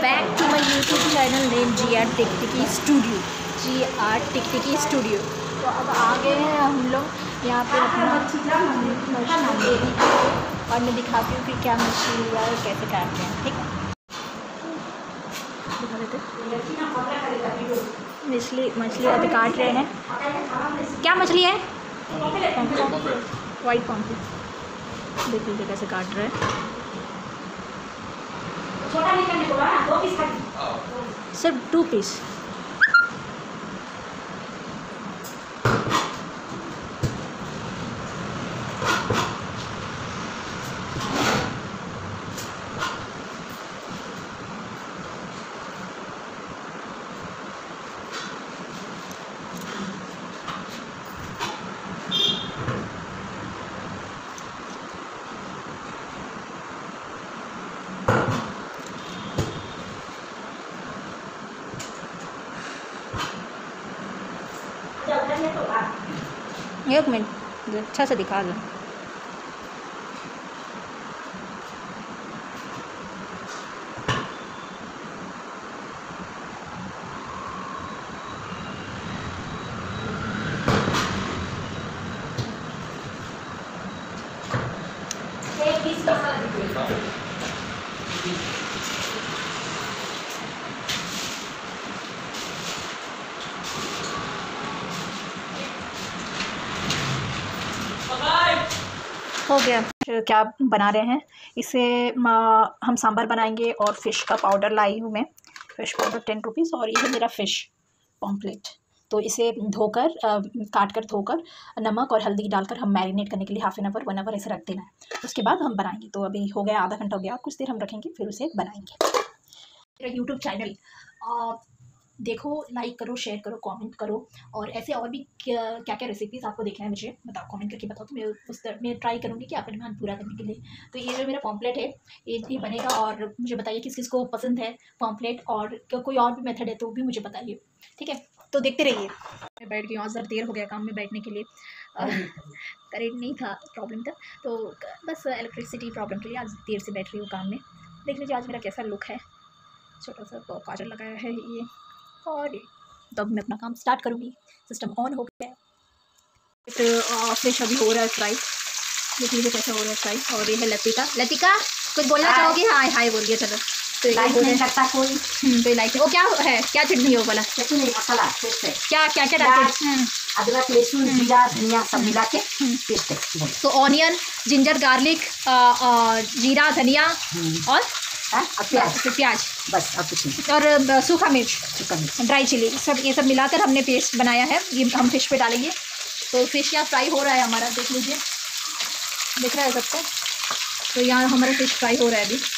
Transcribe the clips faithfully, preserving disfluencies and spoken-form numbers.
Back to my YouTube channel name G R टिकटिकी studio G R टिकटिकी studio. तो अब आ गए हैं हम लोग यहाँ पे अपना मछली देने के लिए और मैं दिखाती हूँ कि क्या मछली लिया और कैसे काटते हैं। ठीक है, दिखा देते। मछली मछली अभी काट रहे हैं। क्या मछली है? White pomfret. देख लीजिए कैसे काट रहे हैं। सिर्फ टू पीस। एक मिनट अच्छा से दिखा दो। एक पीस हो गया। क्या बना रहे हैं इसे? हम सांभर बनाएंगे और फ़िश का पाउडर लाई हूँ मैं। फ़िश पाउडर टेन रुपीज़ और ये है मेरा फ़िश पॉम्फ्रेट। तो इसे धोकर काट कर धोकर नमक और हल्दी डालकर हम मैरिनेट करने के लिए half an hour one hour ऐसे रख देना है। उसके बाद हम बनाएंगे। तो अभी हो गया, आधा घंटा हो गया, कुछ देर हम रखेंगे फिर उसे बनाएंगे। मेरा यूट्यूब चैनल देखो, लाइक करो, शेयर करो, कमेंट करो और ऐसे और भी क्या क्या क्या रेसिपीज़ आपको देखना है मुझे बताओ, कमेंट करके बताओ। तो मैं उस तरह मैं ट्राई करूँगी कि आपका डिमांड पूरा करने के लिए। तो ये जो मेरा पॉम्फ्रेट है ये ये बनेगा और मुझे बताइए किस किस को पसंद है पॉम्फ्रेट, और कोई और भी मेथड है तो भी मुझे बताइए। ठीक है, तो देखते रहिए। मैं बैठ गई हूँ, ज़रा देर हो गया काम में बैठने के लिए। करेंट नहीं था, प्रॉब्लम था, तो बस इलेक्ट्रिसिटी प्रॉब्लम के लिए आज देर से बैठ रही हूँ काम में। देख लीजिए आज मेरा कैसा लुक है। छोटा सा काजल लगाया है ये, और तब मैं अपना काम स्टार्ट करूँगी। सिस्टम ऑन हो गया है। तो फिश अभी हो रहा है फ्राई। देख लीजिए कैसा हो रहा है फ्राई। और ये है लतिका। लतिका कुछ बोलना चाहोगी? हाय हाय बोलिए। चलो तो लाइक नहीं करता कोई। तो लाइक वो क्या है, क्या चटनी हो बोला? चटनी मसाला क्या क्या क्या डालते हैं? अदरक लहसुन जीरा धनिया सब मिला के पेस्ट है। तो ऑनियन जिंजर गार्लिक जीरा धनिया और प्याज प्याज बस, और कुछ नहीं। और सूखा मिर्च सूखा मिर्च ड्राई चिली सब, ये सब मिलाकर हमने पेस्ट बनाया है। ये हम फिश पे डालेंगे। तो फिश यहाँ फ्राई हो रहा है हमारा, देख लीजिए, दिख रहा है सबको। तो यहाँ हमारा फिश फ्राई हो रहा है अभी।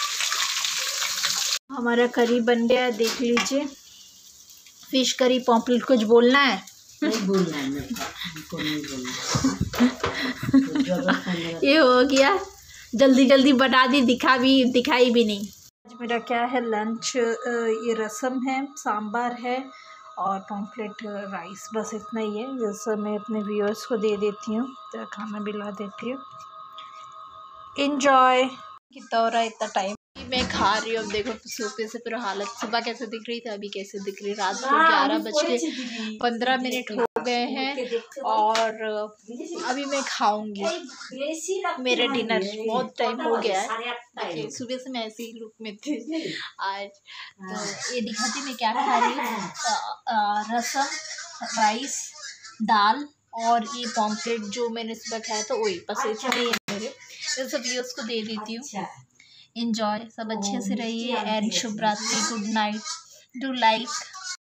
हमारा करी बन गया है, देख लीजिए। Fish curry pomfret. कुछ बोलना है? नहीं बोलना है, नहीं बोलना। ये हो गया, जल्दी जल्दी बना दी, दिखा भी दिखाई भी नहीं। आज मेरा क्या है लंच, ये रसम है, सांभर है और पॉम्फ्रेट राइस, बस इतना ही है। जैसा मैं अपने व्यूअर्स को दे देती हूँ तो खाना भी ला देती हूँ। इन्जॉय। कितना हो रहा है इतना टाइम मैं खा रही हूँ। अब देखो सुबह से पूरा हालत, सुबह कैसे दिख रही थी अभी कैसे दिख रही। रात को ग्यारह बज के पंद्रह मिनट हो गए हैं और अभी मैं खाऊंगी मेरा डिनर। बहुत टाइम हो गया है, सुबह से मैं ऐसे ही लुक में थी आज। तो ये दिखाती मैं क्या खा रही हूँ। रसम, राइस, दाल और ये पॉम्फ्रेट जो मैंने सुबह खाया था वही, बस इतना ही है मेरे। मैं सब ये उसको दे देती हूँ। एंजॉय, सब अच्छे से रहिए एंड शुभ रात्रि, गुड नाइट, डू लाइक